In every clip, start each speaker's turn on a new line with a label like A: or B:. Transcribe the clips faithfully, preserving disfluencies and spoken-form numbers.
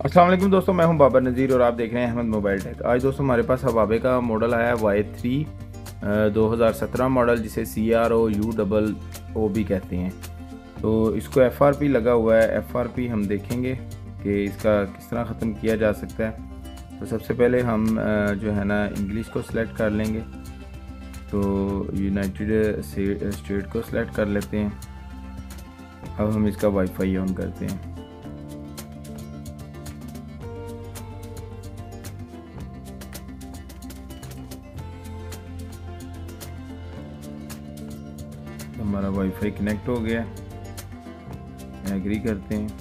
A: अस्सलाम वालेकुम दोस्तों, मैं हूं बाबर नज़ीर और आप देख रहे हैं अहमद मोबाइल टेक। आज दोस्तों हमारे पास हवावे का मॉडल आया है वाई थ्री दो हज़ार सत्रह मॉडल, जिसे C R O U double O भी कहते हैं। तो इसको एफ आर पी लगा हुआ है। एफ आर पी हम देखेंगे कि इसका किस तरह ख़त्म किया जा सकता है। तो सबसे पहले हम जो है ना इंग्लिश को सिलेक्ट कर लेंगे। तो यूनाइटेड स्टेट को सिलेक्ट कर लेते हैं। अब हम इसका वाईफाई ऑन करते हैं। हमारा वाईफाई कनेक्ट हो गया। एग्री करते हैं,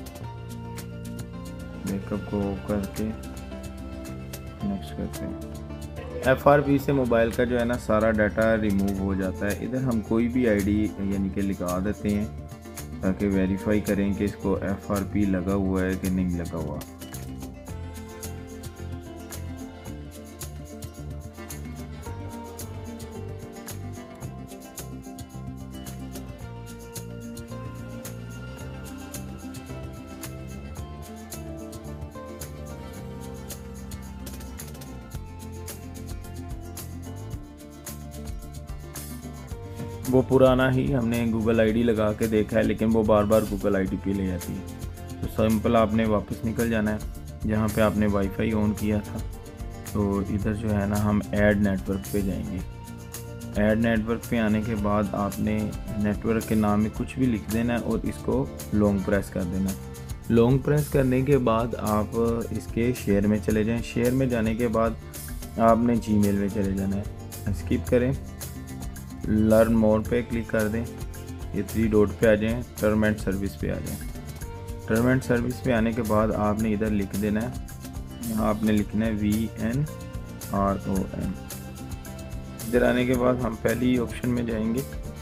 A: बैकअप को ऑफ करके नेक्स्ट करते हैं। एफ आर पी से मोबाइल का जो है ना सारा डाटा रिमूव हो जाता है। इधर हम कोई भी आईडी यानी कि लगा देते हैं ताकि वेरीफाई करें कि इसको एफ आर पी लगा हुआ है कि नहीं लगा हुआ। वो पुराना ही हमने गूगल आईडी लगा के देखा है, लेकिन वो बार बार गूगल आईडी पे ले जाती है। तो सिंपल आपने वापस निकल जाना है जहाँ पे आपने वाईफाई ऑन किया था। तो इधर जो है ना हम ऐड नेटवर्क पे जाएंगे। ऐड नेटवर्क पे आने के बाद आपने नेटवर्क के नाम में कुछ भी लिख देना है और इसको लॉन्ग प्रेस कर देना है। लॉन्ग प्रेस करने के बाद आप इसके शेयर में चले जाएँ। शेयर में जाने के बाद आपने जीमेल में चले जाना है। स्किप करें, लर्न मोर पे क्लिक कर दें। ये थ्री डॉट पे आ जाएं, टर्म एंड सर्विस पे आ जाएं। टर्म एंड सर्विस पे आने के बाद आपने इधर लिख देना है, यहाँ आपने लिखना है V N R O N. इधर आने के बाद हम पहली ऑप्शन में जाएंगे।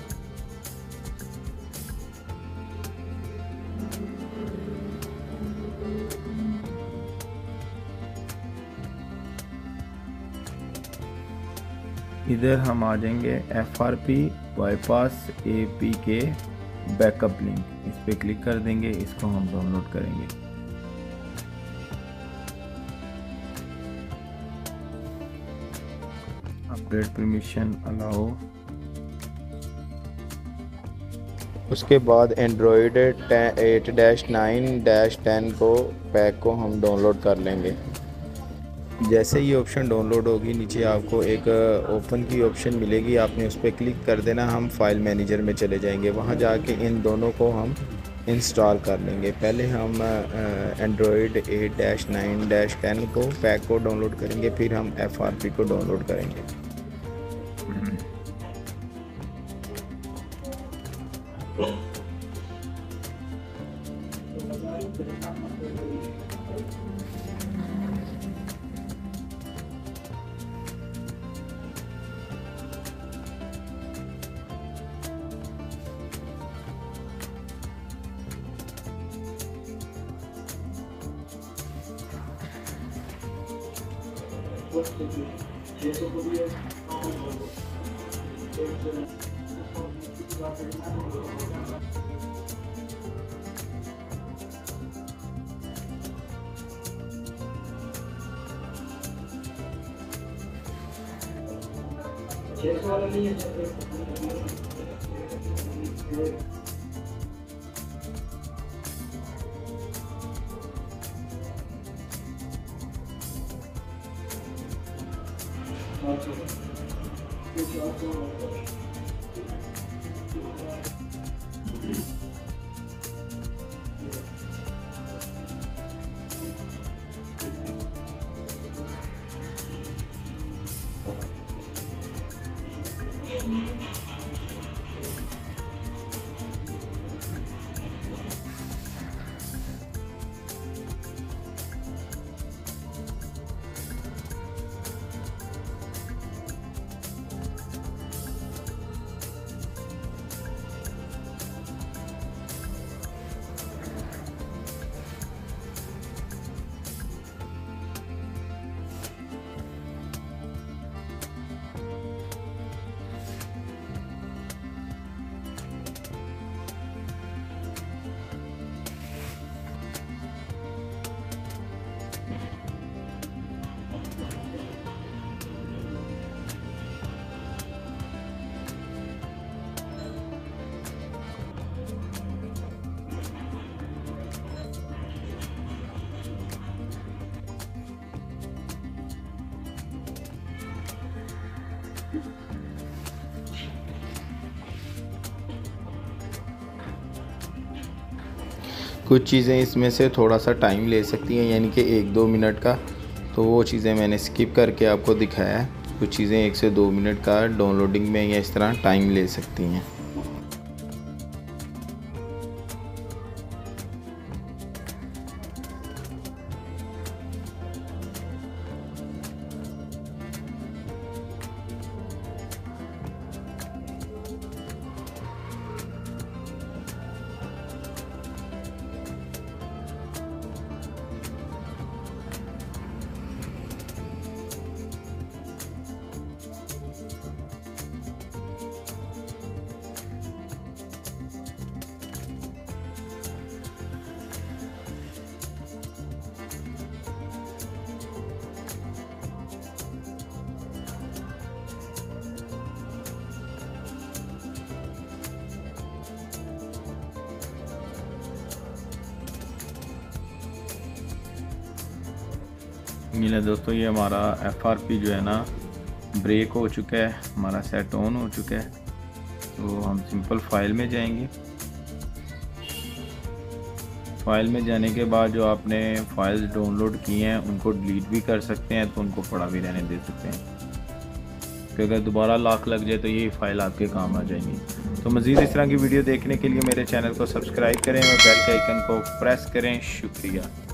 A: इधर हम आ जाएंगे F R P bypass A P के बैकअप लिंक, इस पर क्लिक कर देंगे। इसको हम डाउनलोड करेंगे। Update permission allow. उसके बाद Android eight dash nine dash ten को पैक को हम डाउनलोड कर लेंगे। जैसे ही ऑप्शन डाउनलोड होगी, नीचे आपको एक ओपन की ऑप्शन मिलेगी, आपने उस पर क्लिक कर देना। हम फाइल मैनेजर में चले जाएंगे, वहाँ जाके इन दोनों को हम इंस्टॉल कर लेंगे। पहले हम Android eight dash nine dash ten को पैक को डाउनलोड करेंगे, फिर हम एफ आर पी को डाउनलोड करेंगे।
B: कुछ चीज़ें इसमें से थोड़ा सा टाइम ले सकती हैं, यानी कि एक दो मिनट का, तो वो चीज़ें मैंने स्किप करके आपको दिखाया है। कुछ चीज़ें एक से दो मिनट का डाउनलोडिंग में या इस तरह टाइम ले सकती हैं।
A: ये दोस्तों, ये हमारा एफ आर पी जो है ना ब्रेक हो चुका है, हमारा सेट ऑन हो चुका है। तो हम सिंपल फाइल में जाएंगे। फाइल में जाने के बाद जो आपने फाइल्स डाउनलोड की हैं उनको डिलीट भी कर सकते हैं, तो उनको पड़ा भी रहने दे सकते हैं, कि अगर दोबारा लाख लग जाए तो ये फाइल आपके काम आ जाएंगी। तो मज़ीद इस तरह की वीडियो देखने के लिए मेरे चैनल को सब्सक्राइब करें और बेल के आइकन को प्रेस करें। शुक्रिया।